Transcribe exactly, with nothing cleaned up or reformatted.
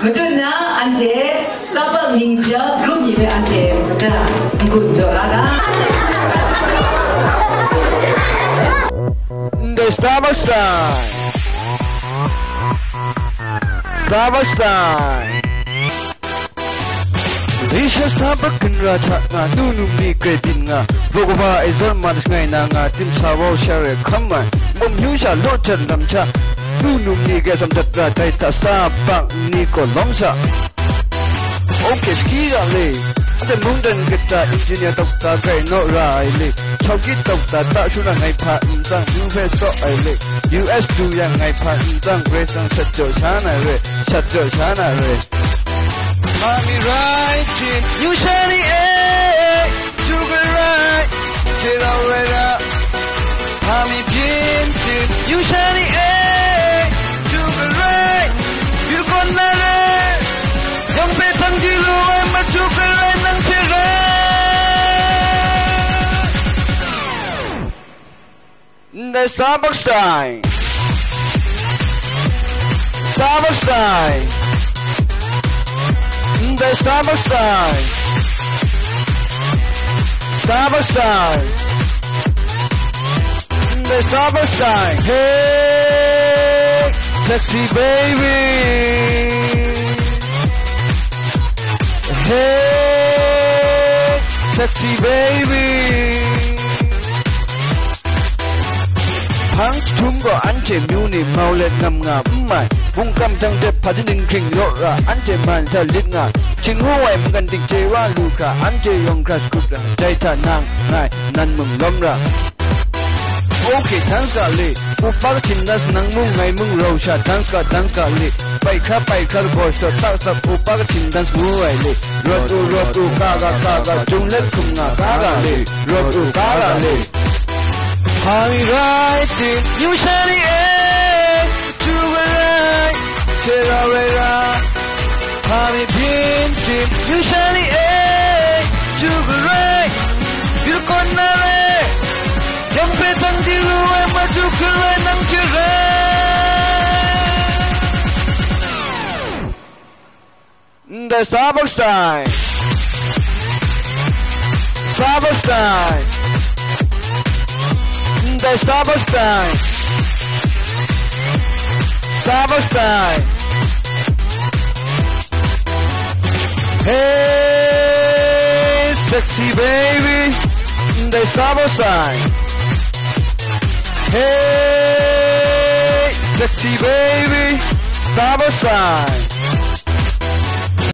Betul na ante stapa ninja belum jibe ante dah gunjo ada. The Starbucks time. Starbucks time. Risha Starbucks kenra chatna nunu mi kredin nga. Bogova izor manis ngai na nga tim sawo share khamma. Bom yusha locher lamcha. Nunu mi ge samjatra taita Starbucks ni ko lomsa. Okay ski le. Ate mungdan kita engineer dokta kai no raile. Chauki dokta ta shuna ngai pha insang U S so aile. U S tu yang ngai pha insang grace sang satjo chana re. Satjo chana re. Mommy right in you shiny eh. Sugar right. Zero rera. Mommy pintin you shiny eh. Sugar right. You gonna re. Yang pe tang jilu ai ma sugar right nang chira. The Starbucks time. Starbucks time. The Starbucks time. Starbucks time. The Starbucks time. Hey, sexy baby. Hey, sexy baby. Hang tumgo ante muni maulet ngam ngam mai bung kam tang de pajinin king lora ante man ta litnga ching huai mgan ting chewa lukra ante yong crash kupra daita nang ngai nan mung lomra. Okay dance ka le upar chindas nang mung ngai mung rosha dance ka dance ka le pai kha pai kha boys to ta sab upar chindas muai le rotu rotu ka ga ka ga chung let kum nga ka ga le rotu ka ga le. Honey right in you shiny eh to the right chera rera. Honey pintin you shiny eh to the right you gonna re. Yang pe tang dilu ai ma tu krai nang chira. The Starbucks time. Starbucks time. The Starbucks time. Starbucks time. Hey, sexy baby. The Starbucks time. Hey, sexy baby. Starbucks time.